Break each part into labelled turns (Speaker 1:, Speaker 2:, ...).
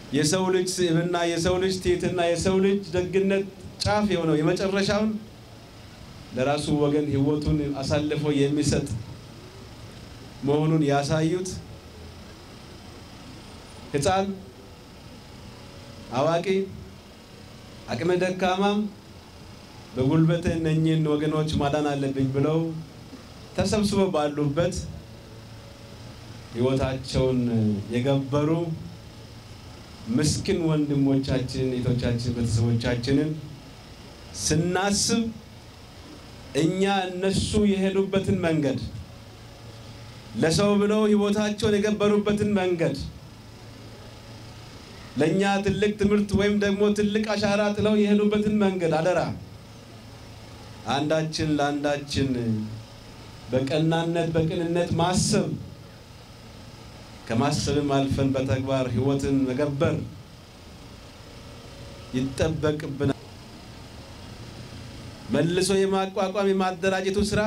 Speaker 1: የሰው ልጅ ስብዕና የሰው ልጅ ትሕትና የሰው ልጅ ደግነት ጫፍ የሆነው የመጨረሻውን ለራሱ ወገን ህይወቱን አሳልፎ የሚሰጥ መሆኑን ያሳዩት ህፃን አዋቂ አቅመ ደካማም በጉልበት እነኚህን ወገኖች ማዳን አለብኝ ብለው ተሰብስበው ባሉበት ህይወታቸውን የገበሩ ምስኪን ወንድሞቻችን እህቶቻችን ቤተሰቦቻችንን ስናስብ እኛ እነሱ የሄዱበትን መንገድ ለሰው ብለው ህይወታቸውን የገበሩበትን መንገድ ለኛ ትልቅ ትምህርት ወይም ደግሞ ትልቅ አሻራ ጥለው የሄዱበትን መንገድ አደራ አንዳችን ለአንዳችን በቀናነት በቅንነት ማሰብ ከማሰብም አልፈን በተግባር ህይወትን መገበር ይተበቅብና መልሶ የማቋቋም የማደራጀቱ ስራ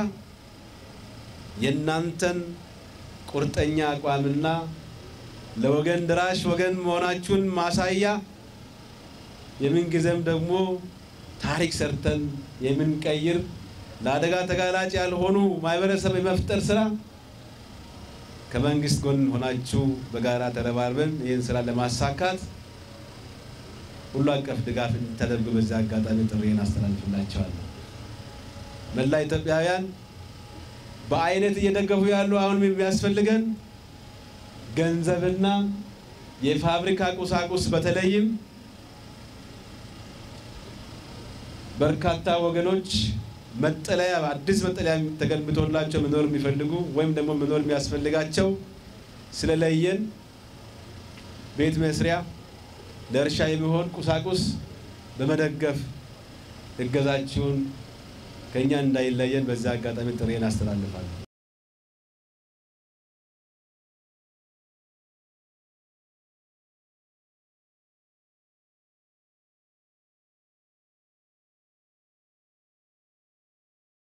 Speaker 1: የናንተን ቁርጠኛ አቋምና ለወገን ድራሽ ወገን መሆናችሁን ማሳያ የምን ጊዜም ደግሞ ታሪክ ሰርተን የምንቀይር ለአደጋ ተጋላጭ ያልሆኑ ማህበረሰብ የመፍጠር ስራ ከመንግስት ጎን ሆናችሁ በጋራ ተረባርበን ይህን ስራ ለማሳካት ሁሉ አቀፍ ድጋፍ እንድታደርጉ በዚህ አጋጣሚ ጥሪዬን አስተላልፍላችኋለሁ። መላ ኢትዮጵያውያን በአይነት እየደገፉ ያሉ አሁን የሚያስፈልገን ገንዘብና የፋብሪካ ቁሳቁስ በተለይም በርካታ ወገኖች መጠለያ አዲስ መጠለያ ተገንብቶላቸው መኖር የሚፈልጉ ወይም ደግሞ መኖር የሚያስፈልጋቸው ስለለየን ቤት መስሪያ ለእርሻ የሚሆን ቁሳቁስ በመደገፍ እገዛችሁን ከኛ እንዳይለየን በዛ አጋጣሚ ጥሪዬን አስተላልፋለሁ።